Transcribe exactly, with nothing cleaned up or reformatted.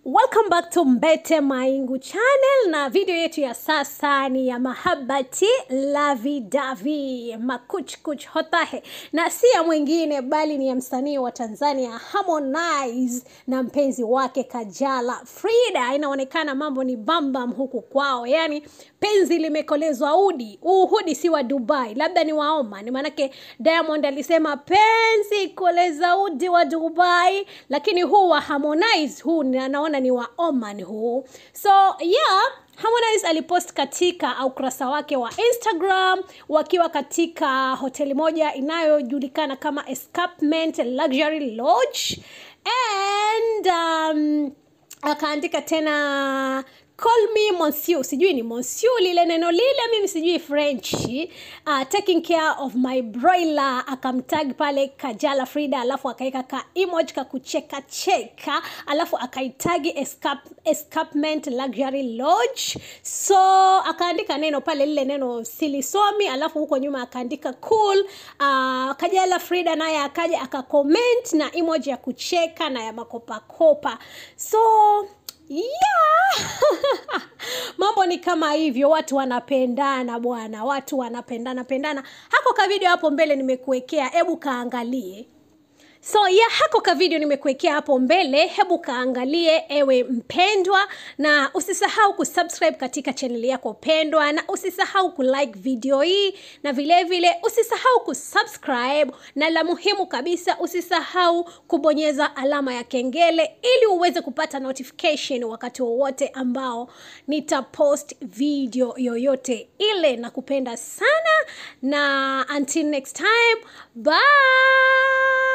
Welcome back to Mbete Maingu channel, na video yetu ya sasa ni ya mahabati lavi davi makuch kuch hotahe, na si ya mwingine bali ni ya msanii wa Tanzania Harmonize na mpenzi wake Kajala Frida. Inaonekana mambo ni bambam huku kwao, yani penzi limekolezwa udi. Uhudi si wa Dubai, labda ni wa Oman, manake Diamond alisema penzi koleza udi wa Dubai, lakini huu wa Harmonize huu naona ni wa Oman huu. So yeah, Harmonize alipost katika ukurasa wake wa Instagram wakiwa katika hoteli moja inayojulikana kama Escapement Luxury Lodge, and um, akaandika tena call me monsieur, sijui ni monsieur lile neno lile, mimi sijui French, uh, taking care of my broiler. Akamtag pale Kajala Frida, alafu akaika ka emoji ka kucheka cheka, alafu akaitagi escape, Escapement Luxury Lodge. So akaandika neno pale lile neno silisomi, alafu huko nyuma akaandika cool. uh, Kajala Frida naye akaja akacomment na emoji ya kucheka na ya makopa kopa. So yeah. Mambo ni kama hivyo, watu wanapendana bwana, watu wanapendana pendana. Hako ka video hapo mbele nimekuwekea, hebu kaangalie. So yeah, hako ka video nimekuwekea hapo mbele, hebu kaangalie ewe mpendwa, na usisahau kusubscribe katika channel yako pendwa, na usisahau kulike video hii, na vile vile usisahau kusubscribe, na la muhimu kabisa usisahau kubonyeza alama ya kengele ili uweze kupata notification wakati wowote ambao nitapost video yoyote ile. Nakupenda sana, na until next time, bye.